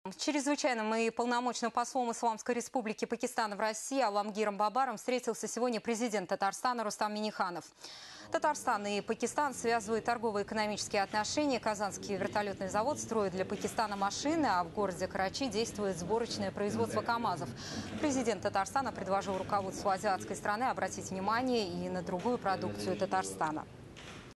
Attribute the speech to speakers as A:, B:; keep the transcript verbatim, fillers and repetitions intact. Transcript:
A: С чрезвычайным и полномочным послом Исламской Республики Пакистан в России Аламгиром Бабаром встретился сегодня президент Татарстана Рустам Минниханов. Татарстан и Пакистан связывают торгово-экономические отношения. Казанский вертолетный завод строит для Пакистана машины, а в городе Карачи действует сборочное производство КАМАЗов. Президент Татарстана предложил руководству азиатской страны обратить внимание и на другую продукцию Татарстана.